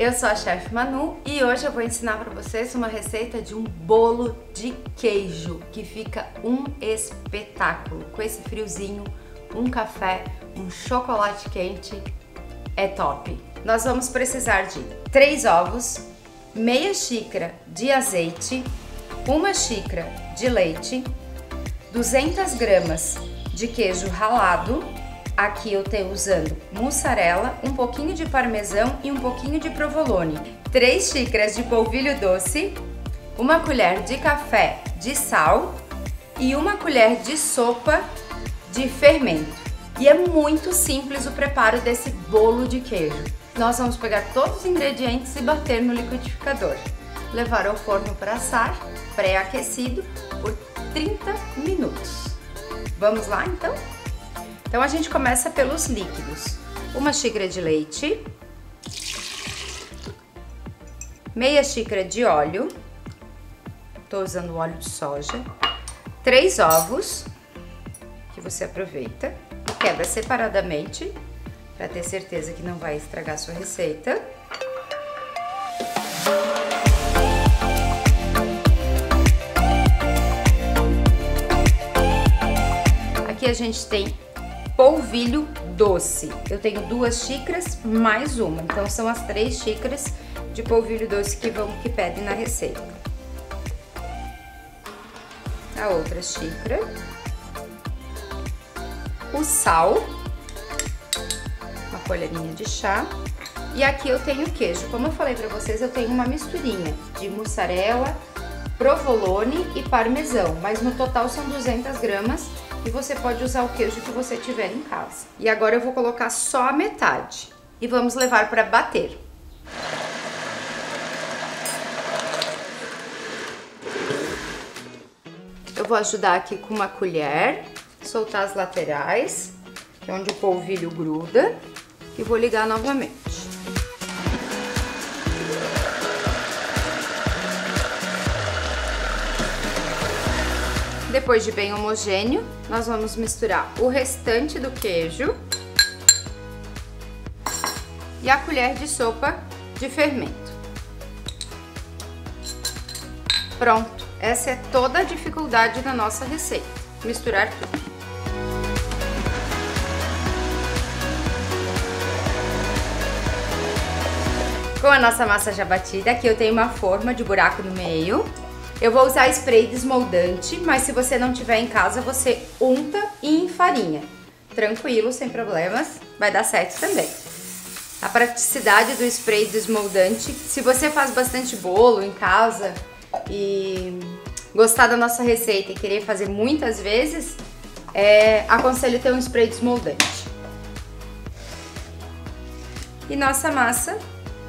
Eu sou a chefe Manu e hoje eu vou ensinar para vocês uma receita de um bolo de queijo que fica um espetáculo. Com esse friozinho, um café, um chocolate quente, é top. Nós vamos precisar de 3 ovos, meia xícara de azeite, 1 xícara de leite, 200 gramas de queijo ralado. Aqui eu estou usando mussarela, um pouquinho de parmesão e um pouquinho de provolone. 3 xícaras de polvilho doce, 1 colher de café de sal e 1 colher de sopa de fermento. E é muito simples o preparo desse bolo de queijo. Nós vamos pegar todos os ingredientes e bater no liquidificador. Levar ao forno para assar, pré-aquecido, por 30 minutos. Vamos lá então? Então a gente começa pelos líquidos. 1 xícara de leite, meia xícara de óleo, tô usando óleo de soja, 3 ovos, que você aproveita e quebra separadamente, para ter certeza que não vai estragar sua receita. Aqui a gente tem polvilho doce. Eu tenho 2 xícaras mais 1, então são as 3 xícaras de polvilho doce que pedem na receita. A outra xícara, o sal, uma colherinha de chá, e aqui eu tenho queijo. Como eu falei pra vocês, eu tenho uma misturinha de mussarela, provolone e parmesão, mas no total são 200 gramas. E você pode usar o queijo que você tiver em casa. E agora eu vou colocar só a metade. E vamos levar para bater. Eu vou ajudar aqui com uma colher, soltar as laterais, que é onde o polvilho gruda, e vou ligar novamente. Depois de bem homogêneo, nós vamos misturar o restante do queijo e a colher de sopa de fermento. Pronto, essa é toda a dificuldade da nossa receita, misturar tudo. Com a nossa massa já batida, aqui eu tenho uma forma de buraco no meio. Eu vou usar spray desmoldante, mas se você não tiver em casa, você unta e enfarinha. Tranquilo, sem problemas, vai dar certo também. A praticidade do spray desmoldante, se você faz bastante bolo em casa e gostar da nossa receita e querer fazer muitas vezes, aconselho ter um spray desmoldante. E nossa massa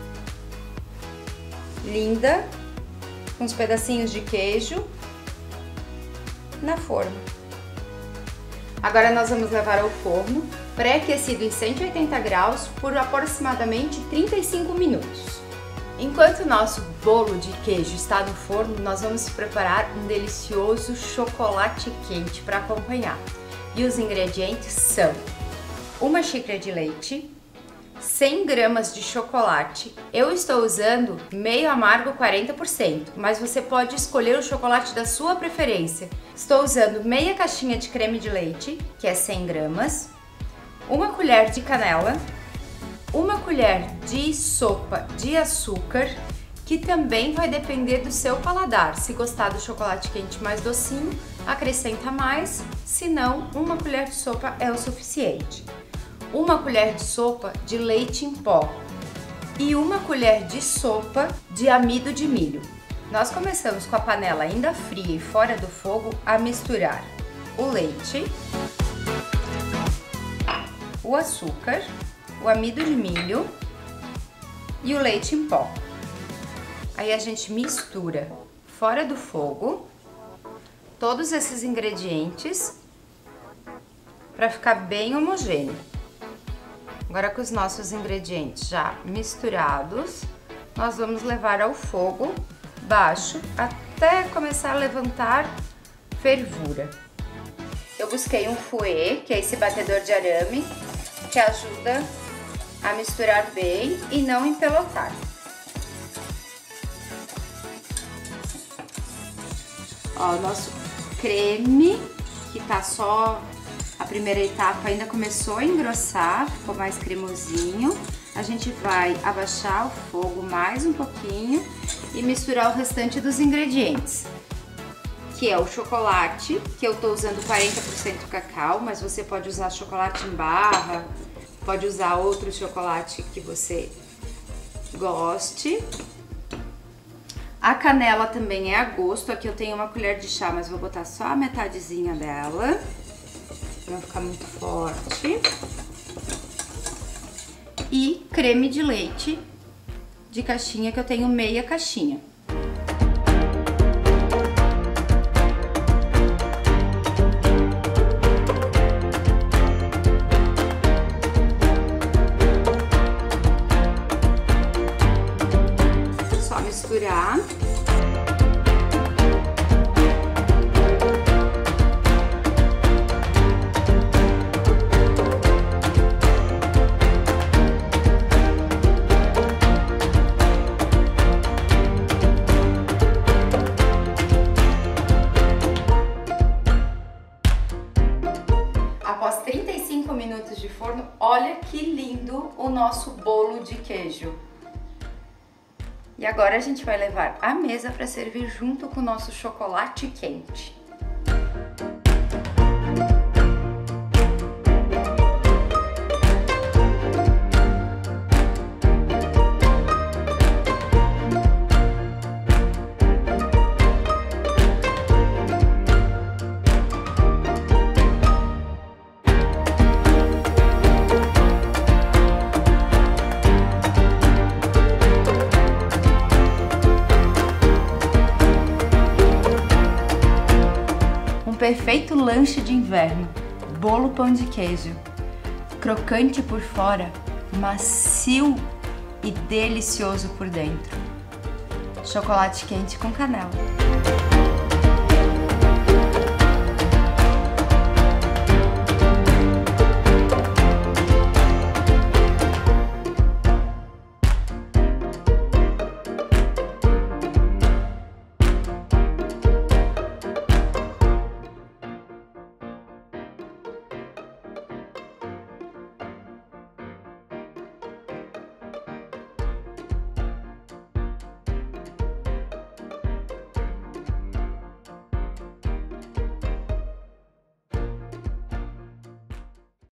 linda, com uns pedacinhos de queijo na forma. Agora nós vamos levar ao forno, pré-aquecido em 180 graus, por aproximadamente 35 minutos. Enquanto o nosso bolo de queijo está no forno, nós vamos preparar um delicioso chocolate quente para acompanhar. E os ingredientes são 1 xícara de leite, 100 gramas de chocolate. Eu estou usando meio amargo 40%, mas você pode escolher o chocolate da sua preferência. Estou usando meia caixinha de creme de leite, que é 100 gramas, 1 colher de canela, 1 colher de sopa de açúcar, que também vai depender do seu paladar. Se gostar do chocolate quente mais docinho, acrescenta mais, se não, 1 colher de sopa é o suficiente. 1 colher de sopa de leite em pó e 1 colher de sopa de amido de milho. Nós começamos com a panela ainda fria e fora do fogo a misturar o leite, o açúcar, o amido de milho e o leite em pó. Aí a gente mistura fora do fogo todos esses ingredientes para ficar bem homogêneo. Agora, com os nossos ingredientes já misturados, nós vamos levar ao fogo baixo até começar a levantar fervura. Eu busquei um fouet, que é esse batedor de arame, que ajuda a misturar bem e não empelotar. Ó, o nosso creme, que tá só a primeira etapa, ainda começou a engrossar, ficou mais cremosinho. A gente vai abaixar o fogo mais um pouquinho e misturar o restante dos ingredientes, que é o chocolate, que eu tô usando 40% cacau, mas você pode usar chocolate em barra, pode usar outro chocolate que você goste. A canela também é a gosto, aqui eu tenho uma colher de chá, mas vou botar só a metadezinha dela, pra não ficar muito forte. E creme de leite de caixinha, que eu tenho meia caixinha. Só misturar. Após 35 minutos de forno, olha que lindo o nosso bolo de queijo. E agora a gente vai levar à mesa para servir junto com o nosso chocolate quente. Perfeito lanche de inverno, bolo pão de queijo, crocante por fora, macio e delicioso por dentro. Chocolate quente com canela.